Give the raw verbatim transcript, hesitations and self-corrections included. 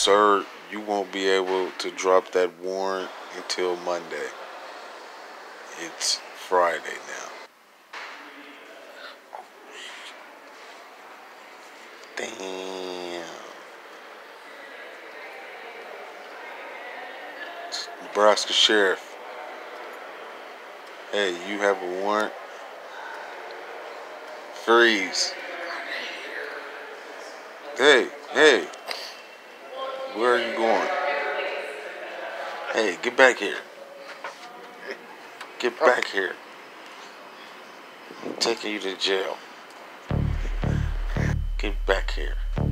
Sir, you won't be able to drop that warrant until Monday. It's Friday now. Damn. Nebraska Sheriff. Hey, you have a warrant? Freeze. Hey, hey. Where are you going? Hey, get back here. Get back here. I'm taking you to jail. Get back here.